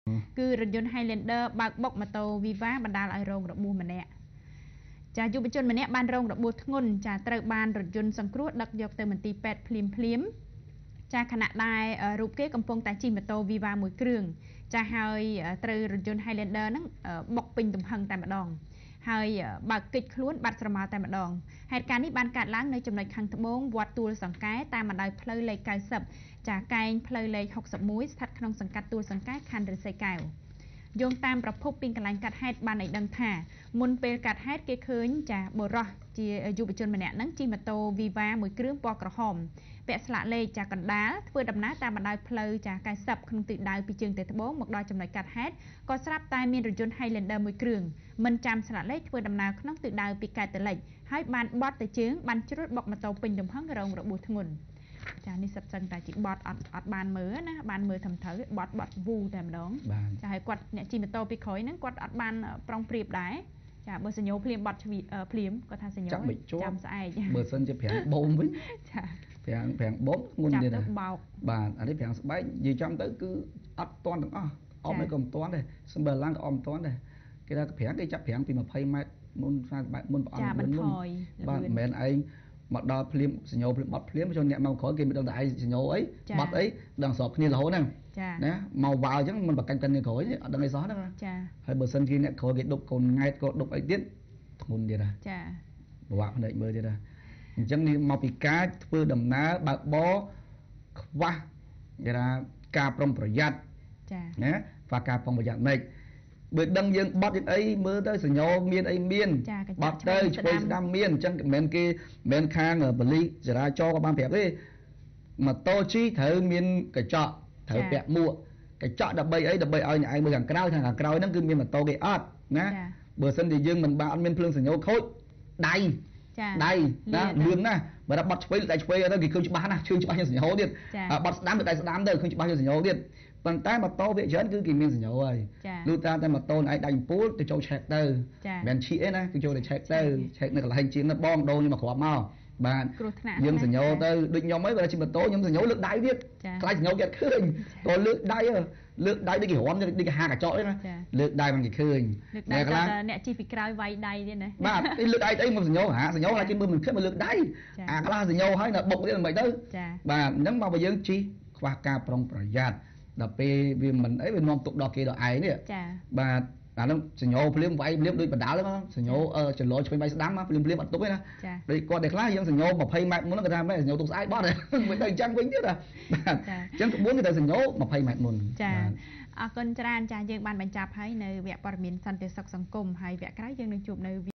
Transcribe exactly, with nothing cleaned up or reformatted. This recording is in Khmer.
cứ rừng dồn Highlander bạc bọc mà tàu Viva bàn đà lại rồng đập bùa mình nè chả dù bên chân mình nè ban rồng đập bùa ngôn chả trời ban rừng dồn sòng cruột đặc dọc từ mình tì pet phim phim chả khả năng đai rụp kế cầm phong tại chi mà tàu Viva mùi kường chả hơi trời rừng dồn Highlander nó bọc pin tầm hằng tại mặt đòn hơi bạc kịch luôn bạc sầm tại mặt đòn heตุการณ์นี้បានកាត់ឡើងនៅចំណុចខាងត្បូងវត្តទួលសង្កែតាមបណ្ដោយផ្លូវលេខเก้าสิบចាកែងផ្លូវលេខหกสิบเอ็ดស្ថិតក្នុងសង្កាត់ទួលសង្កែខណ្ឌរិស័យកែវយោងតាមប្រភពពីកន្លែងកាត់ហេតុបានឲ្យដឹងថាមុនពេលកាត់ហេតុគេឃើញចាបុរសជាយុវជនម្នាក់ហ្នឹងជិះម៉ូតូ Viva មួយគ្រឿងពណ៌ក្រហមពាក់ស្លាកលេខចាកណ្ដាលធ្វើដំណើរតាមបណ្ដោយផ្លូវចាកែសិបក្នុងទិសដៅពីជើងទៅត្បូងមកដល់ចំណុចកាត់ហេតុក៏ស្រាប់តែមានរថយន្ត Highlander មួយគ្រឿងមិនចាំស្លាកលេខធ្វើដំណើរក្នុងទិសដៅពីកើតទៅលិចហើយបានបត់ទៅជើងបានជ្រុលបុកម៉ូតូពេញទំហឹងរងរបួសធ្ងន់ចានេះសិតសិនតែជីបត់អត់អត់បានមើលណាបានមើលធំត្រូវបត់បត់វូតែម្ដងចាហើយគាត់អ្នកជិះម៉ូតូពីក្រោយហ្នឹងគាត់អត់បានប្រុងប្រៀបដែរចាបើសញ្ញោភ្លាមបត់ភ្លាមគាត់ថាសញ្ញោចាំស្អែកបើសិនជាប្រាំងបូមវិញចាប្រាំងប្រាំងបូមងុនទៀតបាទអានេះប្រាំងស្បែកនិយាយចំទៅគឺអត់តាន់ទាំងអស់អមនេះក៏មិនតាន់ដែរសំបើឡើងក៏អមតាន់ដែរគេថាប្រាំងគេចាប់ប្រាំងពីยี่สิบម៉ែត្រមុនស្អាតបែបមុនប្រអប់មុនបាទមិនមែនឯងមកដល់ភ្លាមសញ្ញោភ្លាមបត់ភ្លាមចូលអ្នកមកក្រោយគេមិនដឹងតែឯងសញ្ញោអីបត់អីដឹងស្របគ្នារហូតហ្នឹងណាមកវ៉ាវអញ្ចឹងមិនបកាច់តែអ្នកក្រោយអត់ដឹងអីសោះហ្នឹងចាហើយបើសិនជាអ្នកក្រោយគេដប់កូនង៉ែតក៏ដប់អីទៀតធ្ងន់ទៀតណាចាប្រវត្តិភ្នែកមើលទៀតណាអញ្ចឹងនេះមកពីការធ្វើដំណើរបើកបរខ្វះគេថាការប្រុងប្រយ័ត្នចាណាvàការប្រុងប្រយ័ត្នម៉េចបើដឹងយើងបត់យើងអីមើលទៅសញ្ញោមានអីមានបត់ទៅឆ្វេងស្ដាំមានអញ្ចឹងមិនមែនគេមិនមែនខាងបលិចរាចរក៏បានប្រាប់ទេម៉ូតូជីត្រូវមានកញ្ចក់ត្រូវពាក់មួកកញ្ចក់ដើម្បីអីដើម្បីឲ្យអ្នកឯងមើលខាងក្រោយខាងក្រោយហ្នឹងគឺមានម៉ូតូគេអត់ណាបើសិនជាយើងមិនបានអត់មានភ្លើងសញ្ញោខូចដៃដៃណាលឿនណាបើថាបត់ឆ្វេងដៃឆ្វេងទៅគេឃើញច្បាស់ណាជើងច្បាស់ជាងសញ្ញោទៀតបត់ស្ដាំទៅដៃស្ដាំទៅឃើញច្បាស់ជាងសញ្ញោទៀតប៉ុន្តែម៉ូតូវាច្រើនគឺគេមានសញ្ញោហើយលុះតាមតែម៉ូតូឯងដៃអំពូលទៅចូលឆែកទៅមិនឈីអីណាគឺចូលទៅឆែកទៅឆែកនៅកន្លែងជាងនោះបងដូរខ្ញុំមកគ្រាប់មកបាទយើងសញ្ញោទៅដូចខ្ញុំអីបើជិះម៉ូតូខ្ញុំសញ្ញោលើកដៃទៀតខ្លាចសញ្ញោគេអត់ឃើញក៏លើកដៃលើកដៃដូចគេរំដូចគេហាកញ្ចក់អីណាលើកដៃមិនគេឃើញតែខ្លះអ្នកជិះពីក្រោយវាយដៃទៀតណាបាទលើកដៃអីមកសញ្ញោហាសញ្ញោឡាជិះមើលមិនឃើញមកលើកដៃអាខ្លះសញ្ញោហើយដល់បុកទៀតមិនទៅបាទអញ្ចឹងមកបើយើងជិះខ្វះការប្រុងប្រយ័ត្នដល់ពេលវាមិនអីវានាំទុកដល់គេដល់ឯងនេះចាបាទអានោះសញ្ញោភ្លាមវាយភ្លាមដូចបដាល់ហ្នឹងសញ្ញោចន្លោឆ្វេងវាយស្ដាំភ្លាមភ្លាមអត់ទុកទេណាដូចគាត់តែខ្លះយើងសញ្ញោยี่สิบម៉ែត្រមុនគាត់ថាម៉េចសញ្ញោទុកស្អែកបត់មិនទៅអញ្ចឹងវិញទៀតបាទអញ្ចឹងក្បួនគេទៅសញ្ញោยี่สิบម៉ែត្រមុនចាអរគុណច្រើនចាយើងបានបញ្ចប់ហើយនៅវគ្គព័ត៌មានសន្តិសុខសង្គមហើយវគ្គក្រោយយើងនឹងជួបនៅ